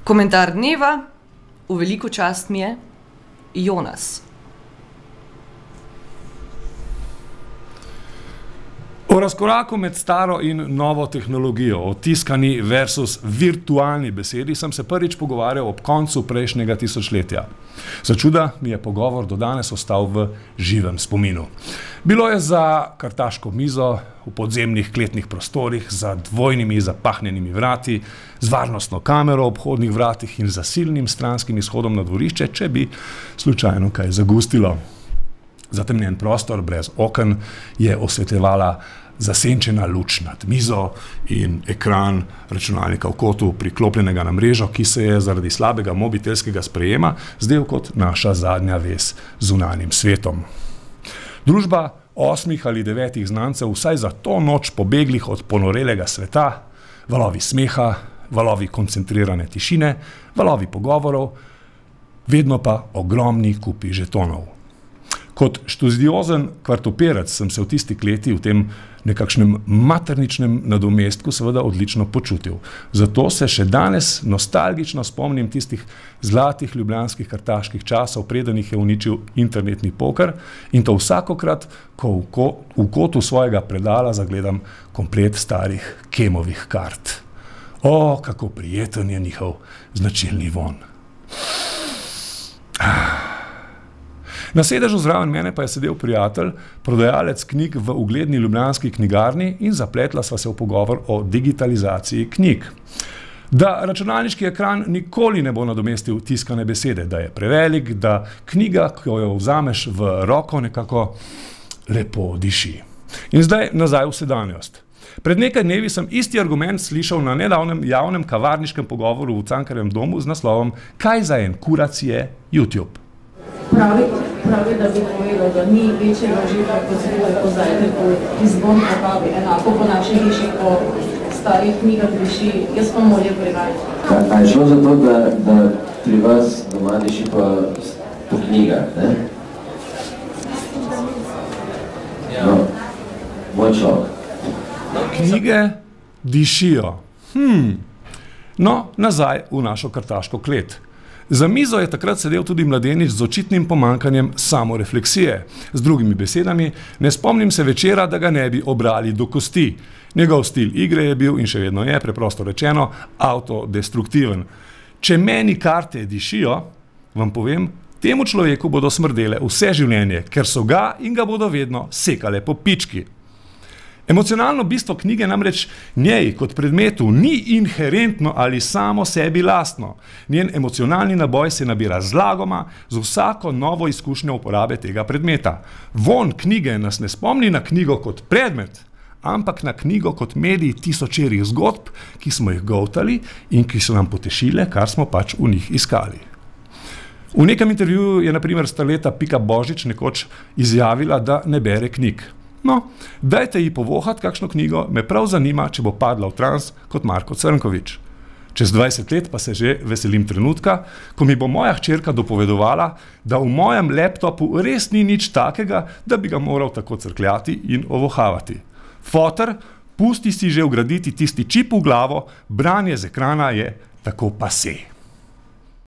Komentar dneva, v veliko čast mi je Jonas. O razkoraku med staro in novo tehnologijo, o tiskani versus virtualni besedi, sem se prvič pogovarjal ob koncu prejšnjega tisočletja. Za čuda mi je pogovor do danes ostal v živem spominu. Bilo je za kartaško mizo v podzemnih kletnih prostorih, za dvojnimi zapahnjenimi vrati, z varnostno kamero ob vhodnih vratih in zasilnim stranskim izhodom na dvorišče, če bi slučajno kaj zagustilo. Zatemnjen prostor brez oken je osvetljevala zasenčena luč nad mizo in ekran računalnika v kotu priklopljenega na mrežo, ki se je zaradi slabega mobitelskega sprejema zdel kot naša zadnja vez z zunanjim svetom. Družba 8 ali 9 znancev vsaj za to noč pobeglih od ponorelega sveta, valovi smeha, valovi koncentrirane tišine, valovi pogovorov, vedno pa ogromni kupi žetonov. Kot študiozen kvartopirec sem se v tisti kleti, v tem nekakšnem materničnem nadomestku seveda odlično počutil. Zato se še danes nostalgično spomnim tistih zlatih ljubljanskih kartaških časov, preden jih je uničil internetni poker, in to vsakokrat, ko v kotu svojega predala zagledam komplet starih Kemovih kart. O, kako prijeten je njihov značilni vonj. Na sedežu zraven mene pa je sedel prijatelj, prodajalec knjig v ugledni ljubljanski knjigarni, in zapletla sva se v pogovor o digitalizaciji knjig. Da računalniški ekran nikoli ne bo nadomestil tiskane besede, da je prevelik, da knjiga, ko jo vzameš v roko, nekako lepo diši. In zdaj nazaj v sedanjost. Pred nekaj dnevi sem isti argument slišal na nedavnem javnem kavarniškem pogovoru v Cankarjevem domu z naslovom Kaj za en kurac je YouTube? Pravi, da bi povedal, da ni večjega življa kot zgodaj po zajtrku izbon po kavi, enako po naši hiši, po starih knjigah diši, jaz pa molje privajam. A je šlo za to, da pri vas doma diši po knjigah, ne? No, moj človek. Knjige dišijo. No, nazaj v našo kartaško klet. Za mizo je takrat sedel tudi mladenič z očitnim pomanjkanjem samorefleksije. Z drugimi besedami, ne spomnim se večera, da ga ne bi obrali do kosti. Njegov stil igre je bil in še vedno je, preprosto rečeno, autodestruktiven. Če meni karte dišijo, vam povem, temu človeku bodo smrdele vse življenje, ker so ga in ga bodo vedno sekale po pički. Emocionalno bistvo knjige namreč njej kot predmetu ni inherentno ali samo sebi lastno. Njen emocionalni naboj se nabira zlagoma z vsako novo izkušnjo uporabe tega predmeta. Vonj knjige nas ne spomni na knjigo kot predmet, ampak na knjigo kot medij tisočerih zgodb, ki smo jih goltali in ki so nam potešile, kar smo pač v njih iskali. V nekem intervjuju je na primer starleta Pika Božič nekoč izjavila, da ne bere knjig. No, dajte ji povohat kakšno knjigo, me prav zanima, če bo padla v trans kot Marko Crnkovič. Čez 20 let pa se že veselim trenutka, ko mi bo moja hčerka dopovedovala, da v mojem laptopu res ni nič takega, da bi ga moral tako crkljati in ovohavati. Foter, pusti si že vgraditi tisti čip v glavo, branje z ekrana je tako pase.